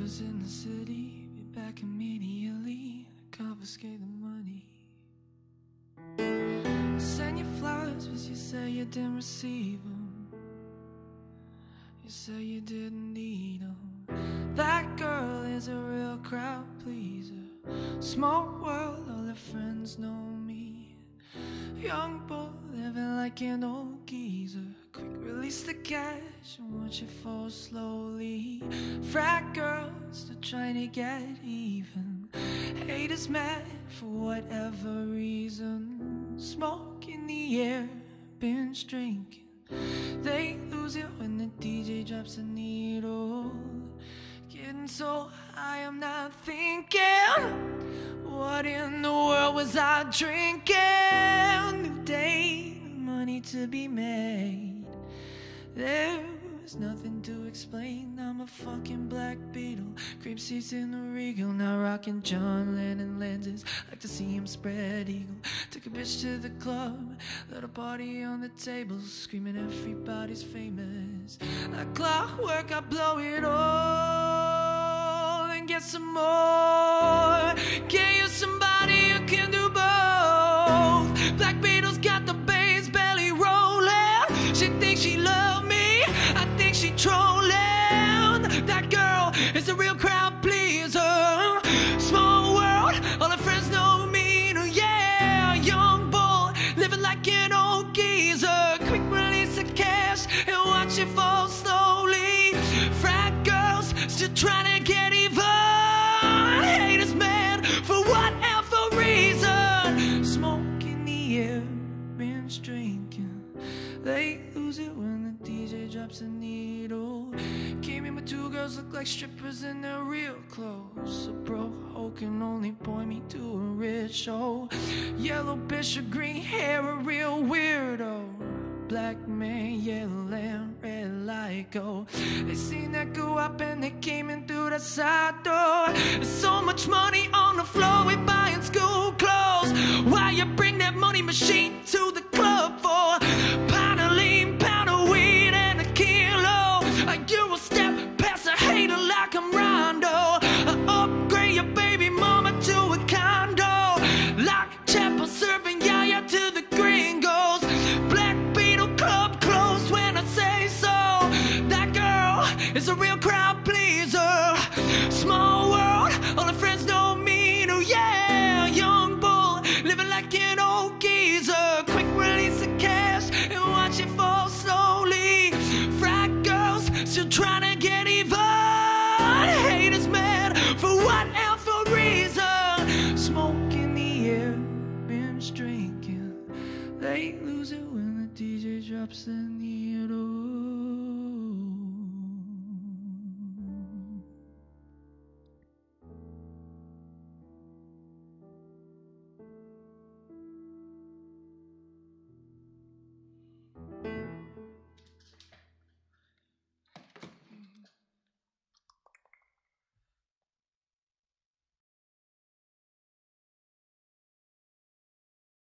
was in the city, be back immediately, confiscate the money. Send you flowers, but you say you didn't receive them. You say you didn't need them. That girl is a real crowd pleaser. Small world, all her friends know me. Young bull living like an old geezer. Quick release the cash and watch it fall slowly. Frat girls still trying to get even. Haters mad for whatever reason. Smoke in the air, binge drinking. They lose it when the DJ drops a needle. Getting so high I'm not thinking, what in the world was I drinking? New day, new money to be made. There's nothing to explain. I'm a fucking black beetle. Cream seats in the Regal. Now rocking John Lennon lenses. Like to see him spread eagle. Took a bitch to the club. Let a party on the table. Screaming everybody's famous. Like clockwork I blow it all and get some more. Get you somebody who can do both. Black Beetle's got the bass belly rolling. She thinks she loves me, I think she trolling. That girl is a real crowd pleaser. Small world, all her friends know me. Oh yeah, young bull, living like an old geezer. Quick release of cash and watch it fall slowly. Frat girls still trying to get even. Haters mad for whatever reason. Smoke in the air, binge drinking. They lose it when the DJ drops a needle. Came in with two girls, look like strippers in their real clothes. A bro hoe can only point me to a rich show. Yellow bitch with green hair, a real weirdo. Black man, yellow and red light go. They seen that go up and they came in through the side door. There's so much money on the floor, we buying school clothes. Why you bring that money machine to the club for? Pound of lean, pound of weed and a kilo. You will step past a hater like I'm Rondo. Upgrade your baby mama to a condo. Like Chapel serving yaya to the gringos. Black Beetle club closed when I say so. That girl is a real crowd pleaser. Small world, all her friends know me. Oh yeah, young bull, living like an old geezer. Quick release of cash and watch it fall slowly. Frat girls still trying to get even. Haters mad for whatever reason. Smoke in the air, binge drinking. They lose it when the DJ drops the needle.